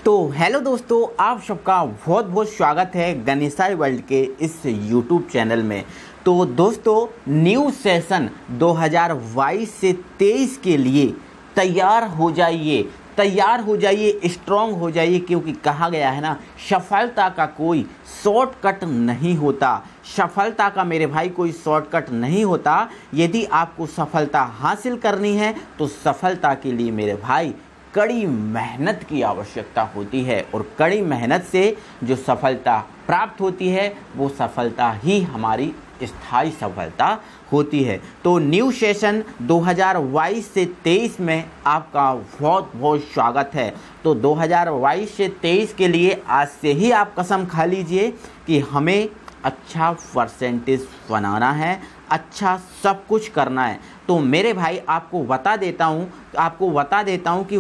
तो हेलो दोस्तों, आप सबका बहुत बहुत स्वागत है गणेशाय वर्ल्ड के इस यूट्यूब चैनल में। तो दोस्तों, न्यू सेशन 2022 से 23 के लिए तैयार हो जाइए, स्ट्रांग हो जाइए, क्योंकि कहा गया है ना, सफलता का कोई शॉर्टकट नहीं होता। सफलता का मेरे भाई कोई शॉर्टकट नहीं होता। यदि आपको सफलता हासिल करनी है तो सफलता के लिए मेरे भाई कड़ी मेहनत की आवश्यकता होती है, और कड़ी मेहनत से जो सफलता प्राप्त होती है वो सफलता ही हमारी स्थायी सफलता होती है। तो न्यू सेशन 2022 से 23 में आपका बहुत बहुत स्वागत है। तो 2022 से 23 के लिए आज से ही आप कसम खा लीजिए कि हमें अच्छा परसेंटेज बनाना है, अच्छा सब कुछ करना है। तो मेरे भाई आपको बता देता हूँ कि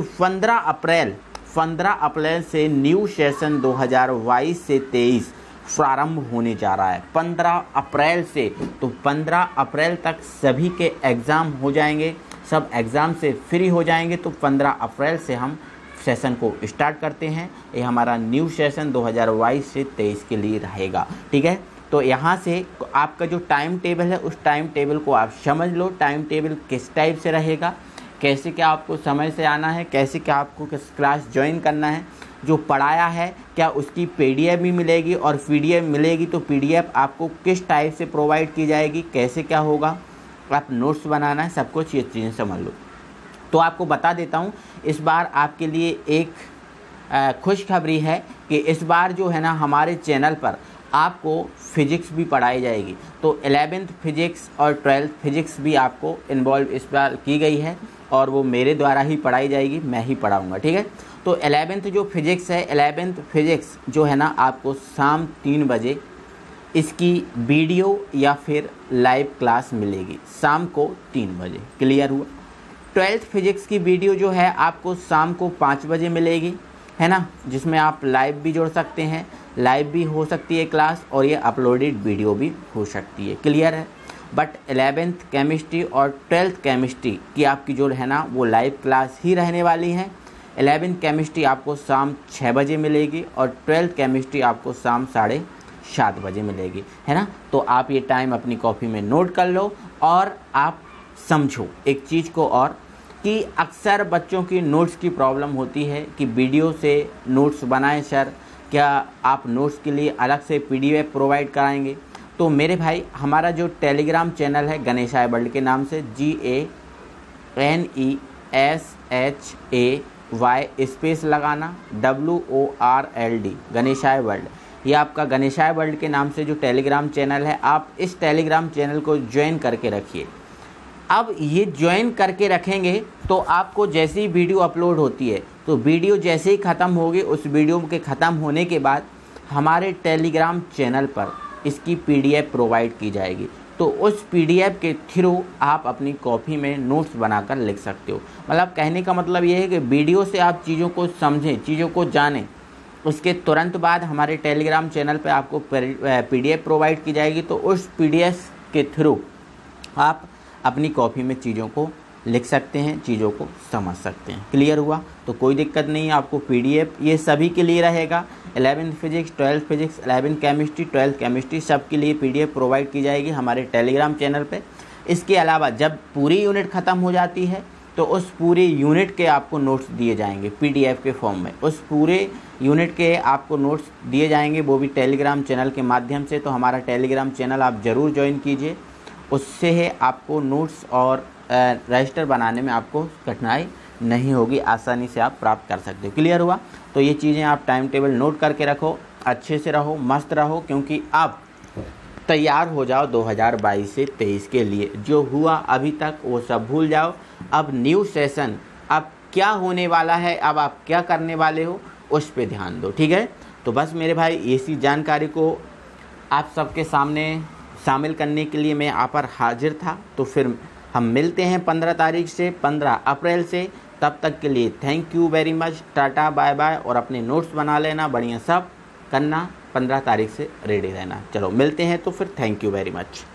15 अप्रैल से न्यू सेशन 2022 से 23 प्रारंभ होने जा रहा है। 15 अप्रैल से, तो 15 अप्रैल तक सभी के एग्ज़ाम हो जाएंगे, सब एग्ज़ाम से फ्री हो जाएंगे। तो 15 अप्रैल से हम सेशन को स्टार्ट करते हैं। ये हमारा न्यू सेशन 2022 से 23 के लिए रहेगा, ठीक है। तो यहाँ से आपका जो टाइम टेबल है उस टाइम टेबल को आप समझ लो। टाइम टेबल किस टाइप से रहेगा, कैसे क्या आपको समय से आना है, कैसे क्या आपको किस क्लास ज्वाइन करना है, जो पढ़ाया है क्या उसकी पीडीएफ भी मिलेगी, और पीडीएफ मिलेगी तो पीडीएफ आपको किस टाइप से प्रोवाइड की जाएगी, कैसे क्या होगा, आप नोट्स बनाना है, सब कुछ ये चीज़ें समझ लो। तो आपको बता देता हूँ, इस बार आपके लिए एक खुशखबरी है कि इस बार जो है ना, हमारे चैनल पर आपको फिजिक्स भी पढ़ाई जाएगी। तो 11th फिजिक्स और 12th फिजिक्स भी आपको इन्वॉल्व इस बार की गई है, और वो मेरे द्वारा ही पढ़ाई जाएगी, मैं ही पढ़ाऊँगा, ठीक है। तो 11th जो फिजिक्स है, 11th फिजिक्स जो है ना, आपको शाम 3 बजे इसकी वीडियो या फिर लाइव क्लास मिलेगी, शाम को 3 बजे। क्लियर हुआ। 12th फिजिक्स की वीडियो जो है आपको शाम को 5 बजे मिलेगी, है ना, जिसमें आप लाइव भी जोड़ सकते हैं, लाइव भी हो सकती है क्लास, और ये अपलोडेड वीडियो भी हो सकती है। क्लियर है। बट 11th केमिस्ट्री और 12th केमिस्ट्री की आपकी जो है ना, वो लाइव क्लास ही रहने वाली है। 11th केमिस्ट्री आपको शाम 6 बजे मिलेगी, और 12th केमिस्ट्री आपको शाम 7:30 बजे मिलेगी, है ना। तो आप ये टाइम अपनी कॉपी में नोट कर लो, और आप समझो एक चीज़ को, और कि अक्सर बच्चों की नोट्स की प्रॉब्लम होती है कि वीडियो से नोट्स बनाएं सर, क्या आप नोट्स के लिए अलग से पीडीएफ प्रोवाइड कराएंगे। तो मेरे भाई, हमारा जो टेलीग्राम चैनल है गणेशाय वर्ल्ड के नाम से, GANESHAY स्पेस लगाना WORLD गणेशाय वर्ल्ड, ये आपका गणेशाय वर्ल्ड के नाम से जो टेलीग्राम चैनल है, आप इस टेलीग्राम चैनल को ज्वाइन करके रखिए। अब ये ज्वाइन करके रखेंगे तो आपको जैसे ही वीडियो अपलोड होती है, तो वीडियो जैसे ही ख़त्म होगी, उस वीडियो के ख़त्म होने के बाद हमारे टेलीग्राम चैनल पर इसकी पीडीएफ प्रोवाइड की जाएगी। तो उस पीडीएफ के थ्रू आप अपनी कॉपी में नोट्स बनाकर लिख सकते हो। मतलब कहने का मतलब ये है कि वीडियो से आप चीज़ों को समझें, चीज़ों को जानें, उसके तुरंत बाद हमारे टेलीग्राम चैनल पर आपको पीडीएफ प्रोवाइड की जाएगी। तो उस पीडीएफ के थ्रू आप अपनी कॉपी में चीज़ों को लिख सकते हैं, चीज़ों को समझ सकते हैं। क्लियर हुआ। तो कोई दिक्कत नहीं है, आपको पीडीएफ ये सभी के लिए रहेगा। 11th physics, 12th physics, 11th chemistry, 12th chemistry, सब के लिए पीडीएफ प्रोवाइड की जाएगी हमारे टेलीग्राम चैनल पे। इसके अलावा जब पूरी यूनिट ख़त्म हो जाती है तो उस पूरे यूनिट के आपको नोट्स दिए जाएंगे पीडीएफ के फॉर्म में। उस पूरे यूनिट के आपको नोट्स दिए जाएंगे, वो भी टेलीग्राम चैनल के माध्यम से। तो हमारा टेलीग्राम चैनल आप ज़रूर ज्वाइन कीजिए, उससे है आपको नोट्स और रजिस्टर बनाने में आपको कठिनाई नहीं होगी, आसानी से आप प्राप्त कर सकते हो। क्लियर हुआ। तो ये चीज़ें आप टाइम टेबल नोट करके रखो, अच्छे से रहो, मस्त रहो, क्योंकि आप तैयार हो जाओ 2022 से 23 के लिए। जो हुआ अभी तक वो सब भूल जाओ। अब न्यू सेशन, अब क्या होने वाला है, अब आप क्या करने वाले हो, उस पर ध्यान दो, ठीक है। तो बस मेरे भाई, इसी जानकारी को आप सबके सामने शामिल करने के लिए मैं यहाँ पर हाजिर था। तो फिर हम मिलते हैं 15 अप्रैल से। तब तक के लिए thank you very much, tata bye bye, और अपने नोट्स बना लेना, बढ़िया सब करना, 15 तारीख से रेडी रहना। चलो मिलते हैं, तो फिर थैंक यू वेरी मच।